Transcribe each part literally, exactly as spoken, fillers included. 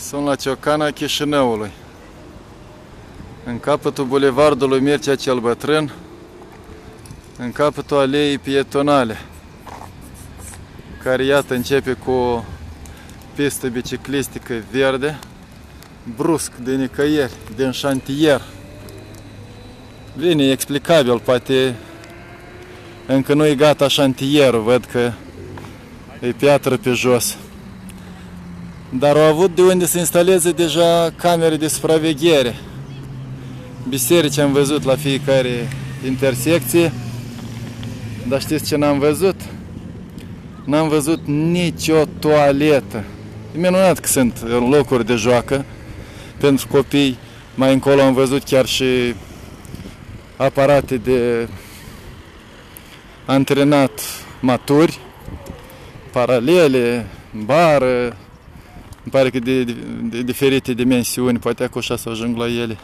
Sunt la Ciocana Chișinăului, în capătul bulevardului Mircea cel Bătrân, în capătul aleei pietonale, care iată începe cu o pistă biciclistică verde, brusc, de nicăieri, din șantier. Bine, explicabil, poate încă nu e gata șantierul, văd că e piatră pe jos. Dar au avut de unde să instaleze deja camere de supraveghere. Biserici am văzut la fiecare intersecție, dar știți ce n-am văzut? N-am văzut nicio toaletă. E minunat că sunt locuri de joacă pentru copii. Mai încolo am văzut chiar și aparate de antrenat maturi, paralele, bară, îmi pare că de, de, de diferite dimensiuni, poate acum așa să ajung la ele.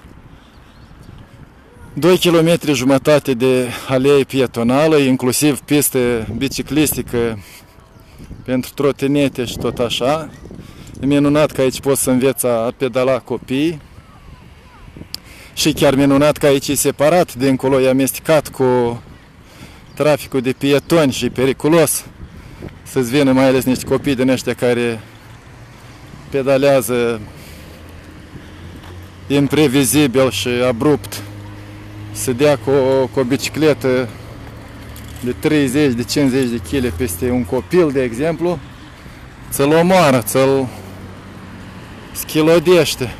doi kilometri jumătate de alee pietonală, inclusiv pistă biciclistică pentru trotinete și tot așa. E minunat că aici poți să înveți a pedala copiii. Și chiar minunat că aici e separat, dincolo e amestecat cu traficul de pietoni și e periculos să-ți vină mai ales niște copii din ăștia care pedalează imprevizibil și abrupt, să dea cu o, cu o bicicletă de treizeci, de cincizeci de kilograme peste un copil, de exemplu, ți-l omoară, ți-l schilodește.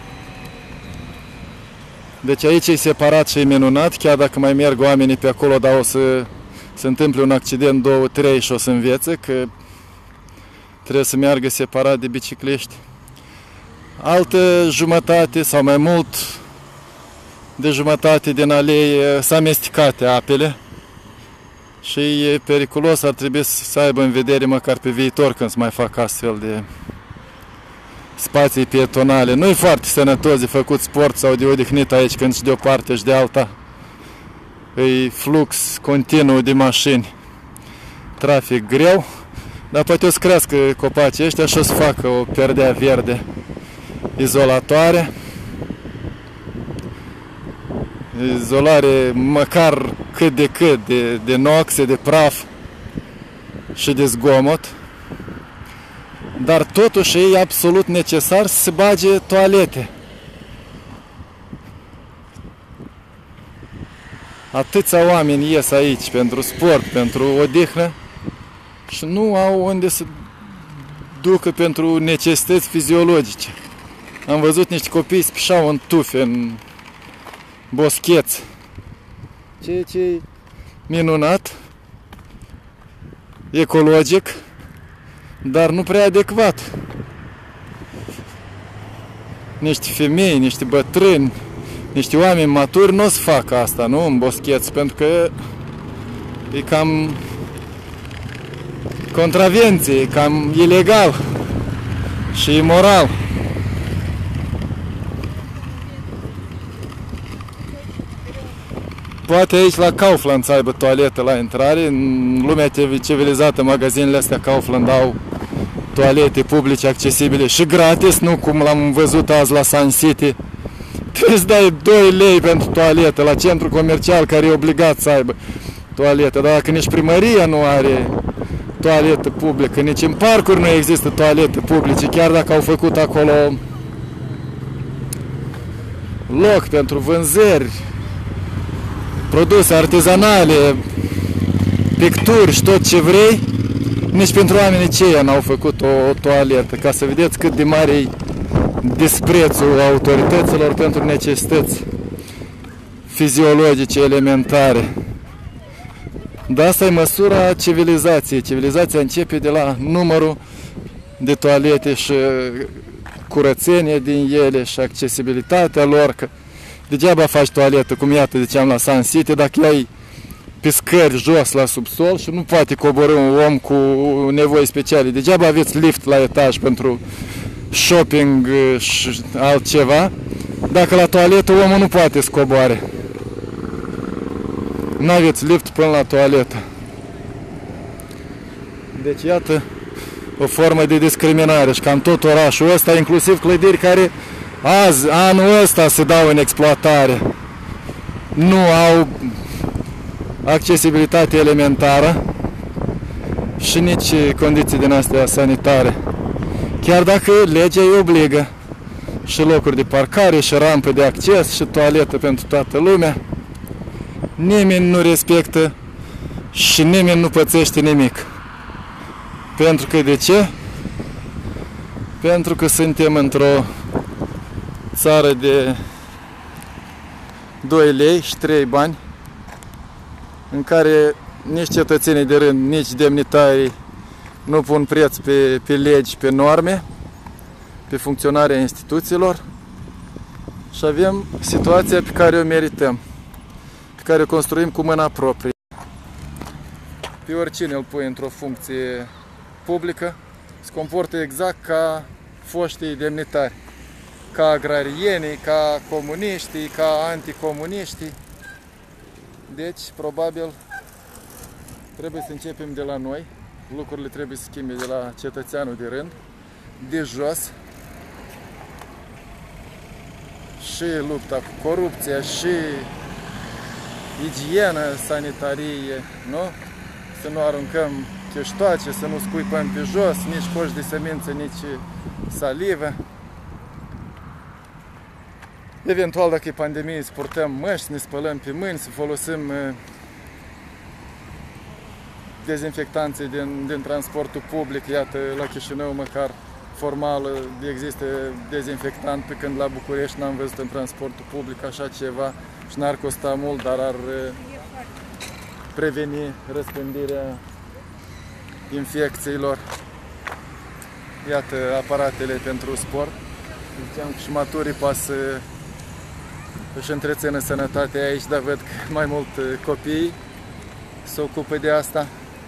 Deci aici e separat și e minunat, chiar dacă mai merg oamenii pe acolo, dar o să se întâmple un accident, două, trei și o să învețe că trebuie să meargă separat de bicicliști. Altă jumătate sau mai mult de jumătate din alee s-a amestecate apele și e periculos, ar trebui să aibă în vedere măcar pe viitor când se mai fac astfel de spații pietonale. Nu e foarte sănătos de făcut sport sau de odihnit aici când și de o parte și de alta. E flux continuu de mașini, trafic greu, dar poate o să crească copacii ăștia și o să facă o perdea verde izolatoare. Izolare măcar cât de cât de, de noxe, de praf și de zgomot. Dar totuși e absolut necesar să se bage toalete. Atâția oameni ies aici pentru sport, pentru odihnă și nu au unde să ducă pentru necesități fiziologice. Am văzut niște copii spișau în tufe, în boscheți. Ceea ce e minunat, ecologic, dar nu prea adecvat. Niște femei, niște bătrâni, niște oameni maturi nu o să facă asta, nu? În boscheți, pentru că e cam contravenție, e cam ilegal și imoral. Poate aici la Kaufland să aibă toaletă la intrare. În lumea civilizată, magazinele astea Kaufland au toalete publice accesibile și gratis, nu cum l-am văzut azi la Sun City. Trebuie să dai doi lei pentru toaletă la centru comercial care e obligat să aibă toaletă. Dar dacă nici primăria nu are toaletă publică, nici în parcuri nu există toalete publice, chiar dacă au făcut acolo loc pentru vânzări, produse artizanale, picturi și tot ce vrei, nici pentru oamenii aceia n-au făcut o, o toaletă, ca să vedeți cât de mare e disprețul autorităților pentru necesități fiziologice elementare. Dar asta e măsura civilizației. Civilizația începe de la numărul de toalete și curățenie din ele și accesibilitatea lor, că degeaba faci toaletă, cum iată ziceam la Sun City, dacă ai pe scări jos la subsol și nu poate coborî un om cu nevoi speciale. Degeaba aveți lift la etaj pentru shopping și altceva, dacă la toaletă omul nu poate să coboare. Nu aveți lift până la toaletă. Deci iată o formă de discriminare și cam tot orașul ăsta, inclusiv clădiri care azi, anul ăsta se dau în exploatare, nu au accesibilitate elementară și nici condiții din astea sanitare. Chiar dacă legea îi obligă și locuri de parcare, și rampe de acces, și toaletă pentru toată lumea, nimeni nu respectă și nimeni nu pățește nimic. Pentru că de ce? Pentru că suntem într-o țară de doi lei și trei bani, în care nici cetățenii de rând, nici demnitarii nu pun preț pe, pe legi, pe norme, pe funcționarea instituțiilor și avem situația pe care o merităm, pe care o construim cu mâna proprie. Pe oricine îl pui într-o funcție publică, se comportă exact ca foștii demnitari, ca agrarienii, ca comuniștii, ca anticomuniștii. Deci, probabil, trebuie să începem de la noi, lucrurile trebuie să schimbe de la cetățeanul de rând, de jos, și lupta cu corupția, și igienă, sanitarie, nu? Să nu aruncăm cheștoace, să nu scuipăm pe jos, nici coși de semințe, nici salivă. Eventual, dacă e pandemie, să purtăm măști, să ne spălăm pe mâini, să folosim dezinfectanții din, din transportul public. Iată, la Chișinău, măcar formal, există dezinfectant, pe când la București n-am văzut în transportul public așa ceva și n-ar costa mult, dar ar preveni răspândirea infecțiilor. Iată aparatele pentru sport. Ziceam că și maturii poate să își întrețină sănătatea aici, dar văd că mai mult copiii se ocupă de asta.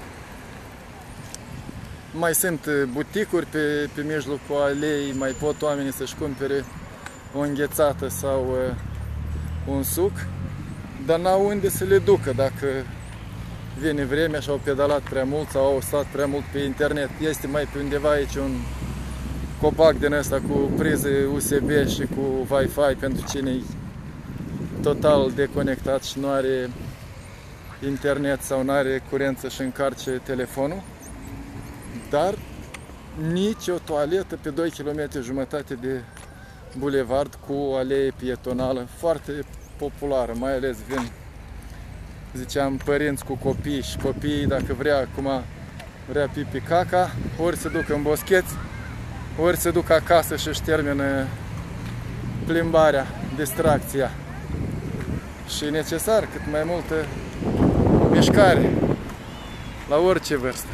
Mai sunt buticuri pe, pe mijlocul aleei, mai pot oamenii să-și cumpere o înghețată sau uh, un suc, dar n-au unde să le ducă dacă vine vremea și au pedalat prea mult sau au stat prea mult pe internet. Este mai pe undeva aici un copac din ăsta cu prize U S B și cu Wi-Fi pentru cine e total deconectat și nu are internet sau nu are curent să-și încarce telefonul. Dar nici o toaletă pe doi kilometri jumătate de bulevard cu o alee pietonală foarte populară, mai ales vin, ziceam, părinți cu copii și copiii, dacă vrea acum, vrea pipi caca, ori se duc în boscheți, ori se duc acasă și își termină plimbarea, distracția. Și e necesar cât mai multă mișcare la orice vârstă.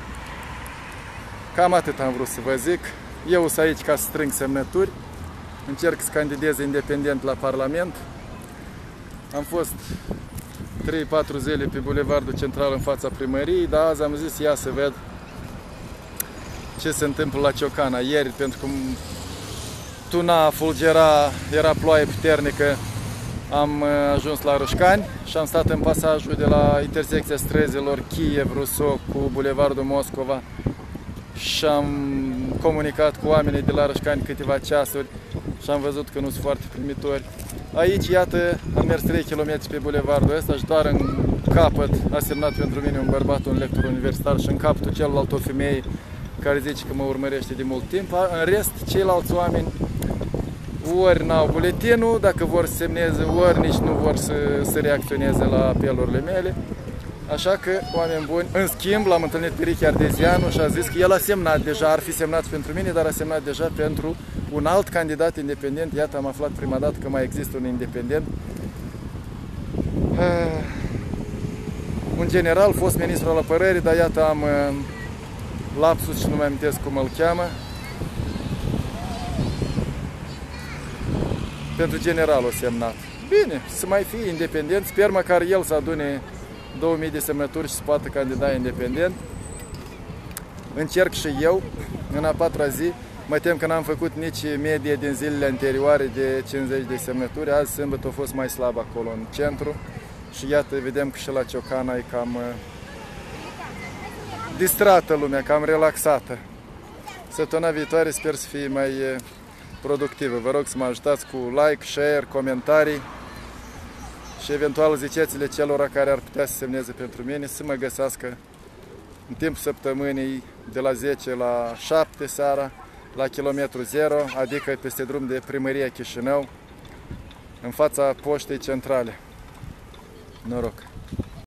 Cam atât am vrut să vă zic. Eu sunt aici ca să strâng semnături. Încerc să candidez independent la Parlament. Am fost trei patru zile pe Bulevardul Central în fața primăriei, dar azi am zis ia să ved ce se întâmplă la Ciocana. Ieri, pentru că tuna, fulgera, era ploaie puternică, am ajuns la Rășcani și am stat în pasajul de la intersecția străzilor Kiev-Rousseau cu Bulevardul Moscova și am comunicat cu oamenii de la Rășcani câteva ceasuri și am văzut că nu sunt foarte primitori. Aici, iată, am mers trei kilometri pe bulevardul ăsta și doar în capăt a semnat pentru mine un bărbat, un lector universitar, și în capătul celălalt o femeie care zice că mă urmărește de mult timp. În rest, ceilalți oameni ori n-au buletinul, dacă vor să semneze, ori nici nu vor să, să reacționeze la apelurile mele. Așa că, oameni buni, în schimb, l-am întâlnit pe Ricky Ardezianu și a zis că el a semnat deja, ar fi semnat pentru mine, dar a semnat deja pentru un alt candidat independent. Iată, am aflat prima dată că mai există un independent. Uh, un general, fost ministru al apărării, dar iată am uh, lapsus și nu mai amintesc cum îl cheamă. Pentru general o semnat. Bine, să mai fie independent, sper măcar el să adune două mii de semnături și să poată candida independent. Încerc și eu, în a patra zi, mă tem că n-am făcut nici medie din zilele anterioare de cincizeci de semnături. Azi, sâmbătă, a fost mai slab acolo în centru și iată, vedem că și la Ciocana e cam distrată lumea, cam relaxată. Săptămâna viitoare sper să fie mai productivă. Vă rog să mă ajutați cu like, share, comentarii și eventual ziceți-le celor care ar putea să semneze pentru mine să mă găsească în timpul săptămânii de la zece la șapte seara la kilometru zero, adică peste drum de Primăria Chișinău, în fața poștei centrale. Noroc!